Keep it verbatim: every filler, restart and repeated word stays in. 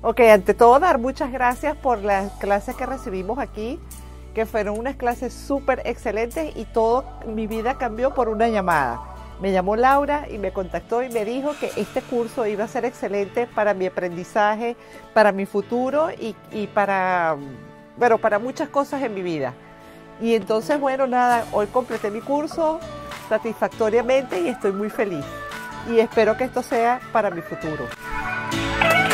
Ok, ante todo dar muchas gracias por las clases que recibimos aquí, que fueron unas clases súper excelentes y todo mi vida cambió por una llamada. Me llamó Laura y me contactó y me dijo que este curso iba a ser excelente para mi aprendizaje, para mi futuro y, y para, bueno, para muchas cosas en mi vida. Y entonces, bueno, nada, hoy completé mi curso satisfactoriamente y estoy muy feliz. Y espero que esto sea para mi futuro.